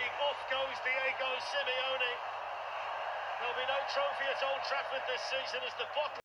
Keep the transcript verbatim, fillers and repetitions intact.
league. Off goes Diego Simeone. There'll be no trophy at Old Trafford this season as the bottle